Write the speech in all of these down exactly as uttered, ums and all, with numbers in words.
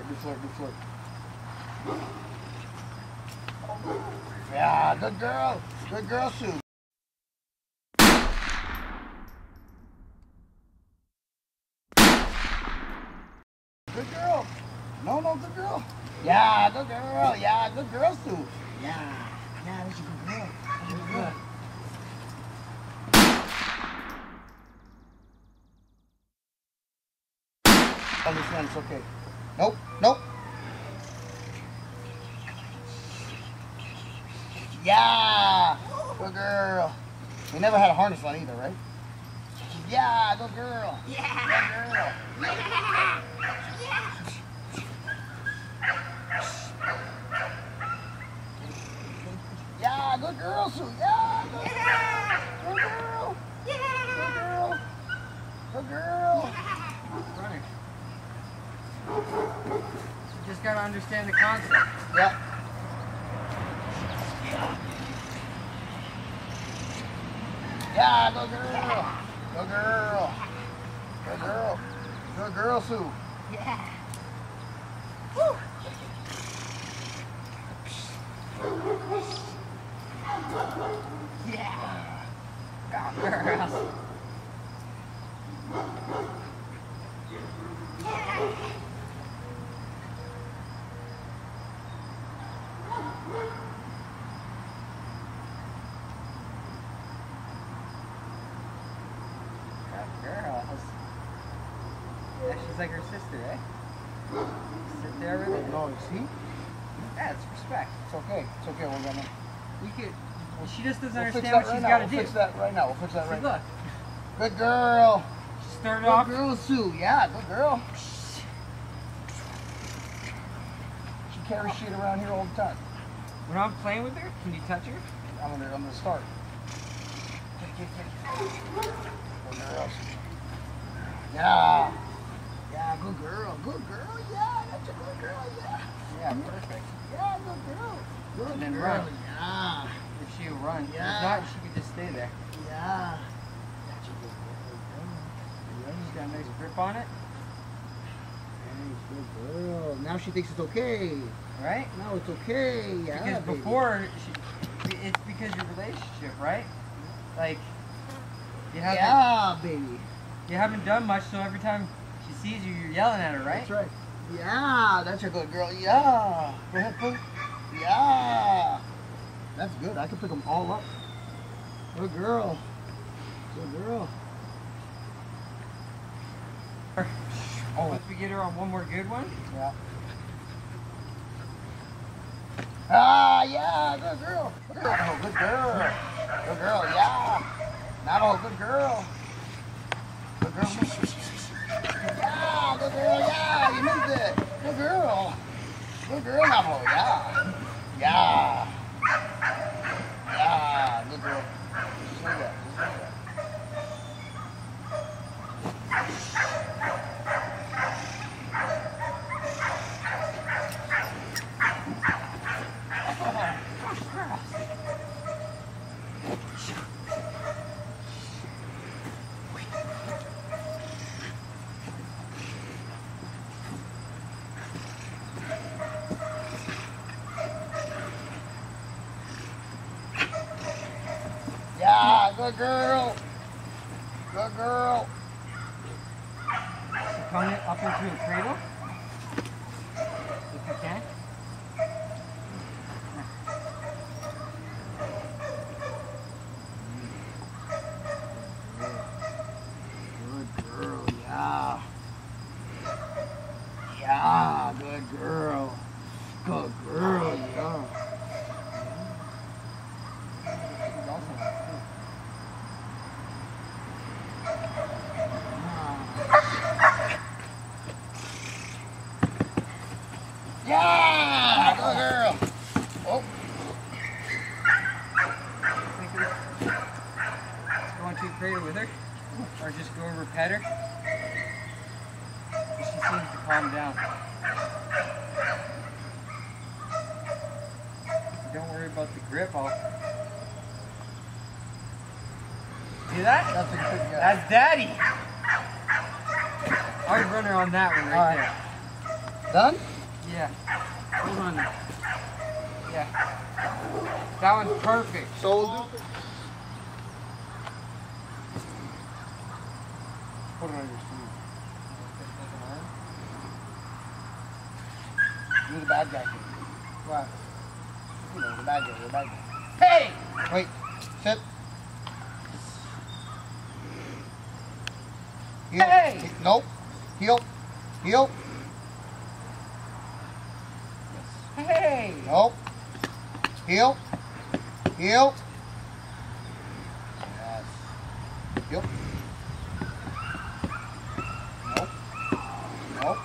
flirt, do flirt, do flirt. Yeah, good girl. Good girl, Sue. Good girl. No, no, good girl. Yeah, good girl. Yeah, good girl, Sue. Yeah. Yeah, that's a good girl. That's a good girl. Understand, it's okay. Nope, nope. Yeah, good girl. We never had a harness on either, right? Yeah, good girl. Yeah, good girl. Yeah. Yeah, good girl, Sue. Yeah, good girl. Good girl. Yeah. Good girl. Good girl. Running. You just gotta understand the concept. Yeah. Yeah, good girl. Good girl. Good girl. Good girl, Sue. Yeah. Woo. Yeah. God, girl. Yeah, she's like her sister, eh? Sit there with her. No, you see? Yeah, it's respect. It's okay. It's okay. We're gonna. You could. Well, she just doesn't We'll fix understand that what right she's now. got to We'll do. fix that right now. We'll fix that See, right look. now. Good girl. She started Good off. girl, Sue. Yeah, good girl. She carries shit around here all the time. When I'm playing with her, can you touch her? I'm gonna, I'm gonna start. Good girl. Yeah. Yeah, good girl. Good girl. Yeah, that's a good girl. Yeah. Yeah, perfect. Yeah, good girl. Good And then girl. run. Yeah. If she'll run. Yeah. If not, she could just stay there. Yeah. That's a good girl. She's got a nice grip on it. Hey, good girl. Now she thinks it's okay. Right? Now it's okay. Yeah. Because baby. before, she, it's because your relationship, right? Like, you haven't, Yeah, baby. you haven't done much, so every time she sees you, you're yelling at her, right? That's right. Yeah, that's a good girl. Yeah. Go ahead, Pooh. Yeah. That's good. I can pick them all up. Good girl. Good girl. Oh. Once we get her on one more good one. Yeah. Ah, yeah, good girl. Good girl. Oh, good girl. Good girl, yeah. Not good girl. Good girl. Yeah, good girl, yeah. You moved it. Good girl. Good girl, Navo, yeah. Yeah. Yeah, good girl. Just like that. Just like that. Yeah, good girl. Good girl. So come it up into a cradle, if you can. Good girl, yeah. Yeah, good girl. Good girl, yeah. Yeah, good girl. Oh. Let's go into a cradle with her, or just go over pet her. She seems to calm down. Don't worry about the grip. I'll see that? That's a good guy. That's Daddy. I'll run her on that one right, All right. there. Done? Yeah. Hold on. Yeah. That one's perfect. So we'll do. Put it on your sleeve. You're the bad guy here. What? You know, the bad guy, the bad guy. Hey! Wait, sit. Heel. Hey! Nope. Heel. Heel. Hey! Nope. Heel. Heel. Yes. Heel. Nope. Nope.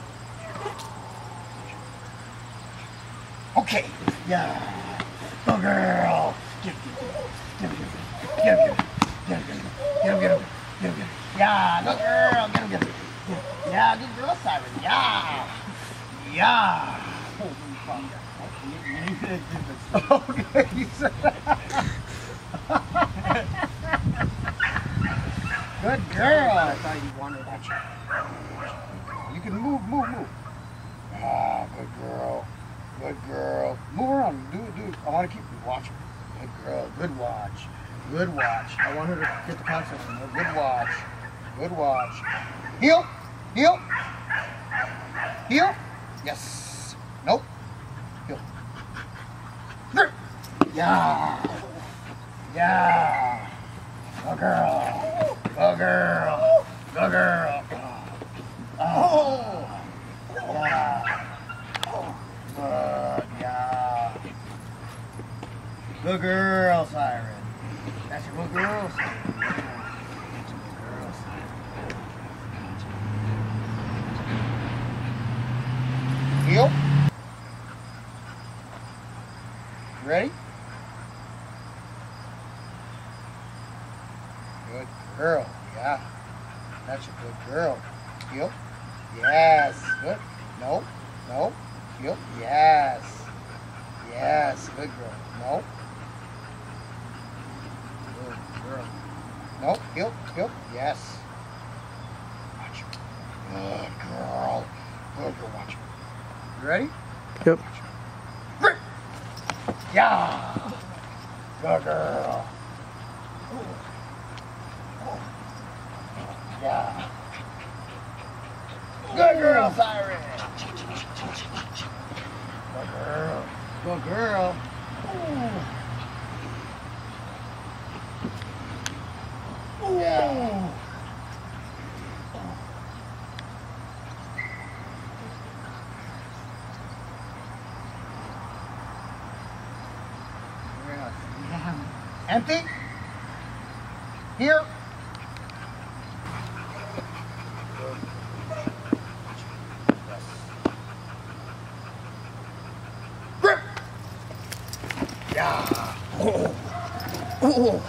Okay. Yeah. Good girl. Get him, get him, get him, get him, get him, get him, get him, get him, get him, get him. Yeah, good girl. Get him, get him. Yeah, good girl, Siren. Yeah. Yeah. Holy fuck. Okay, you said that. Good girl. I thought you wanted that. You can move, move, move. Ah, good girl. Good girl. Move around. Do it, do it. I want to keep watching. Good girl. Good watch. Good watch. I want her to get the concept in there. Good watch. Good watch. Heel. Heel. Heel. Yes. Nope. Heel. Yeah. Yeah. Good girl. Good girl. Good girl. Oh. Yeah. Good. Yeah. Good girl, Siren. That's a good girl, Siren. That's a good girl, Siren. Heel. Ready? Good girl. Yeah. That's a good girl. Heel. Yes. Good. Nope. Nope. Heel. Yes. Yes. Good girl. Nope. Good girl. Nope. Heel. Heel. Yes. Watch her. Good girl. Good girl. Watch her. You ready? Yep. Yeah. Good girl. Yeah. Good girl, Siren. Good girl. Good girl. Ooh. Yeah. Empty? Here? Grip! Yeah. Oh. Oh.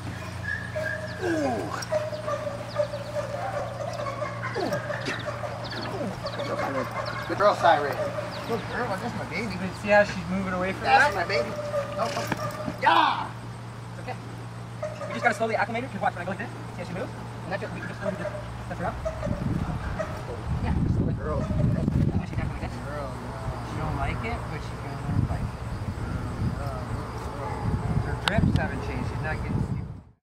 Good girl, Siren. Good girl, that's my baby. But see how she's moving away from That's that? my baby. No, no. Yeah! It's okay. We just gotta slowly acclimate her. Because watch, when I go like this, see how she moves? And that's it. We can just slowly just step her up. Yeah, just slowly. Girl. When she kind of like this. Girl. She don't like it, but she's gonna learn like it. Her grips haven't changed. She's not getting